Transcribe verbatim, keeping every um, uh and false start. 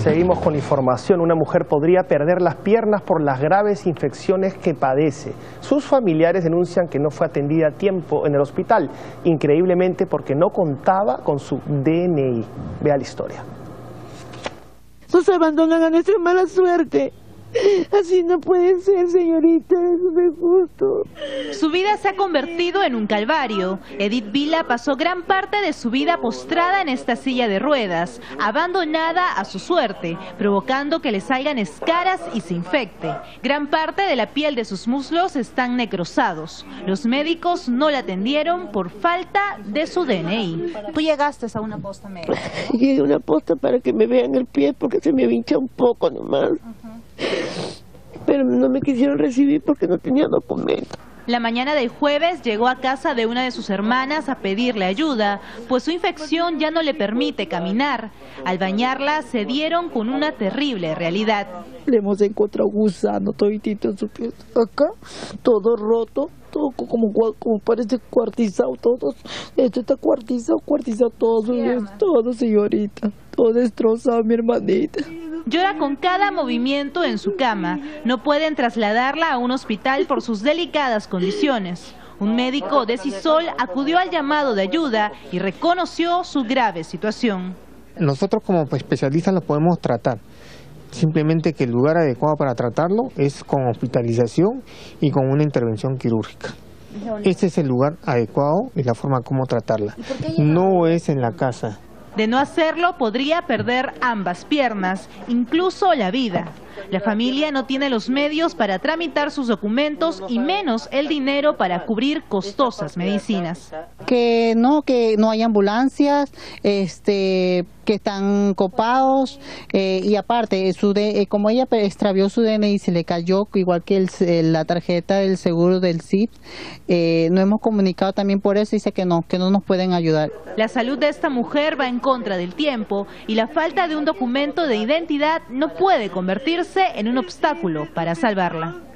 Seguimos con información. Una mujer podría perder las piernas por las graves infecciones que padece. Sus familiares denuncian que no fue atendida a tiempo en el hospital, increíblemente porque no contaba con su D N I. Vea la historia. Nos abandonan a nuestra mala suerte. Así no puede ser, señorita, eso no es justo. Su vida se ha convertido en un calvario. Edith Vila pasó gran parte de su vida postrada en esta silla de ruedas, abandonada a su suerte, provocando que le salgan escaras y se infecte. Gran parte de la piel de sus muslos están necrosados. Los médicos no la atendieron por falta de su D N I. Tú llegaste a una posta médica. Llegué a una posta para que me vean el pie porque se me hincha un poco nomás. Uh-huh. Pero no me quisieron recibir porque no tenía documento. La mañana del jueves llegó a casa de una de sus hermanas a pedirle ayuda, pues su infección ya no le permite caminar. Al bañarla se dieron con una terrible realidad. Le hemos encontrado gusano toditito en su piel. Acá, todo roto, todo como, como parece cuartizado, todo. Esto está cuartizado, cuartizado todo, todo, señorita. Todo destrozado, mi hermanita. Llora con cada movimiento en su cama. No pueden trasladarla a un hospital por sus delicadas condiciones. Un médico de Sisol acudió al llamado de ayuda y reconoció su grave situación. Nosotros como especialistas lo podemos tratar. Simplemente que el lugar adecuado para tratarlo es con hospitalización y con una intervención quirúrgica. Este es el lugar adecuado y la forma como tratarla. No es en la casa. De no hacerlo, podría perder ambas piernas, incluso la vida. La familia no tiene los medios para tramitar sus documentos y menos el dinero para cubrir costosas medicinas. Que no, que no hay ambulancias, este, que están copados eh, y aparte, su de, eh, como ella extravió su D N I, se le cayó igual que el, la tarjeta del seguro del S I D, eh, no hemos comunicado también por eso, dice que no, que no nos pueden ayudar. La salud de esta mujer va en contra del tiempo y la falta de un documento de identidad no puede convertirse en un obstáculo para salvarla.